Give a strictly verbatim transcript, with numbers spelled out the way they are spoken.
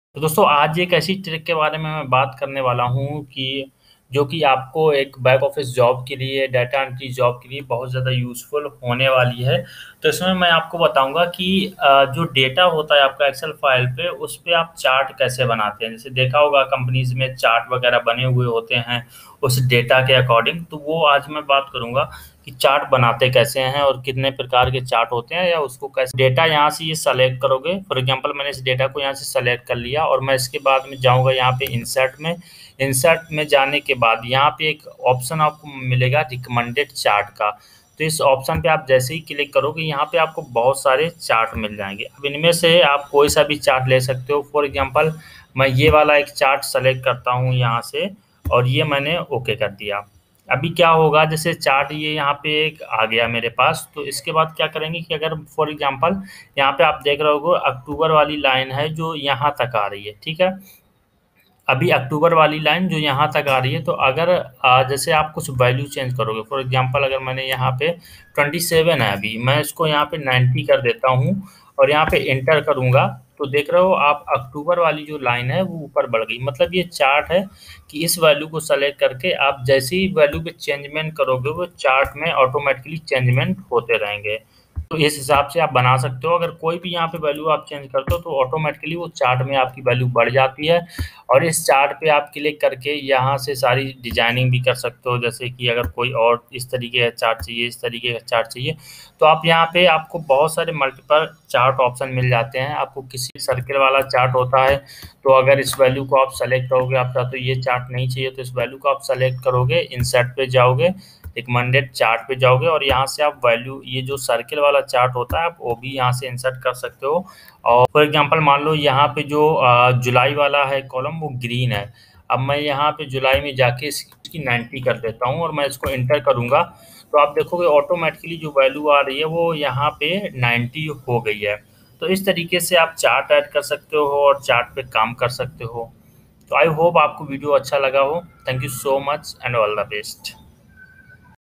तो दोस्तों आज एक ऐसी ट्रिक के बारे में मैं बात करने वाला हूँ कि जो कि आपको एक बैक ऑफिस जॉब के लिए डाटा एंट्री जॉब के लिए बहुत ज़्यादा यूज़फुल होने वाली है। तो इसमें मैं आपको बताऊंगा कि अ, जो डेटा होता है आपका एक्सेल फाइल पे उस पे आप चार्ट कैसे बनाते हैं। जैसे देखा होगा कंपनीज में चार्ट वगैरह बने हुए होते हैं उस डेटा के अकॉर्डिंग। तो वो आज मैं बात करूंगा कि चार्ट बनाते कैसे हैं और कितने प्रकार के चार्ट होते हैं या उसको कैसे डेटा यहाँ से ये सेलेक्ट करोगे। फॉर एग्जांपल मैंने इस डेटा को यहाँ से सेलेक्ट कर लिया और मैं इसके बाद में जाऊँगा यहाँ पे इंसर्ट में। इंसर्ट में जाने के बाद यहाँ पे एक ऑप्शन आपको मिलेगा रिकमेंडेड चार्ट का। तो इस ऑप्शन पे आप जैसे ही क्लिक करोगे यहाँ पे आपको बहुत सारे चार्ट मिल जाएंगे। अब इनमें से आप कोई सा भी चार्ट ले सकते हो। फॉर एग्जांपल मैं ये वाला एक चार्ट सेलेक्ट करता हूँ यहाँ से और ये मैंने ओके कर दिया। अभी क्या होगा, जैसे चार्ट ये यहाँ पे एक आ गया मेरे पास। तो इसके बाद क्या करेंगे कि अगर फॉर एग्जांपल यहाँ पे आप देख रहे हो अक्टूबर वाली लाइन है जो यहाँ तक आ रही है, ठीक है। अभी अक्टूबर वाली लाइन जो यहाँ तक आ रही है, तो अगर आ, जैसे आप कुछ वैल्यू चेंज करोगे। फॉर एग्जांपल अगर मैंने यहाँ पे ट्वेंटी सेवन है, अभी मैं इसको यहाँ पे नाइन्टी कर देता हूँ और यहाँ पे एंटर करूँगा। तो देख रहे हो आप अक्टूबर वाली जो लाइन है वो ऊपर बढ़ गई। मतलब ये चार्ट है कि इस वैल्यू को सेलेक्ट करके आप जैसे ही वैल्यू पे चेंजमेंट करोगे वो चार्ट में ऑटोमेटिकली चेंजमेंट होते रहेंगे। तो इस हिसाब से आप बना सकते हो। अगर कोई भी यहाँ पे वैल्यू आप चेंज करते हो तो ऑटोमेटिकली वो चार्ट में आपकी वैल्यू बढ़ जाती है। और इस चार्ट पे आप क्लिक करके यहाँ से सारी डिजाइनिंग भी कर सकते हो। जैसे कि अगर कोई और इस तरीके का चार्ट चाहिए, इस तरीके का चार्ट चाहिए, तो आप यहाँ पे आपको बहुत सारे मल्टीपल चार्ट ऑप्शन मिल जाते हैं। आपको किसी सर्किल वाला चार्ट होता है, तो अगर इस वैल्यू को आप सेलेक्ट करोगे, आपका तो ये चार्ट नहीं चाहिए तो इस वैल्यू को आप सेलेक्ट करोगे, इंसर्ट पे जाओगे, रिकमेंडेड चार्ट पे जाओगे और यहाँ से आप वैल्यू ये जो सर्किल वाला चार्ट होता है आप वो भी यहाँ से इंसर्ट कर सकते हो। और फॉर एग्जांपल मान लो यहाँ पे जो अ, जुलाई वाला है कॉलम वो ग्रीन है। अब मैं यहाँ पे जुलाई में जाके इसकी नाइन्टी कर देता हूँ और मैं इसको एंटर करूँगा। तो आप देखोगे ऑटोमेटिकली जो वैल्यू आ रही है वो यहाँ पे नाइन्टी हो गई है। तो इस तरीके से आप चार्ट ऐड कर सकते हो और चार्ट पे काम कर सकते हो। तो आई होप आपको वीडियो अच्छा लगा हो। Thank you so much and all the best.